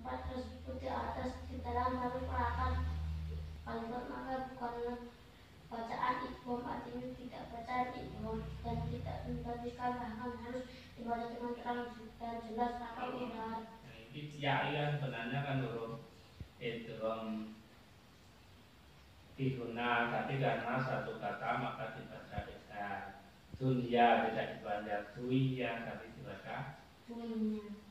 tempat tersebut di atas di dalam satu perangkat kalimat, maka bukanlah bacaan idgham, artinya tidak bacaan idgham dan tidak membagikan, bahkan harus dibaca dengan terang dan jelas tanpa udahan. Ini ya sebenarnya kan huruf idgham diguna, tapi karena satu kata maka dibaca idgham. Dunia tidak dibaca dunia, tapi dibaca Dunia.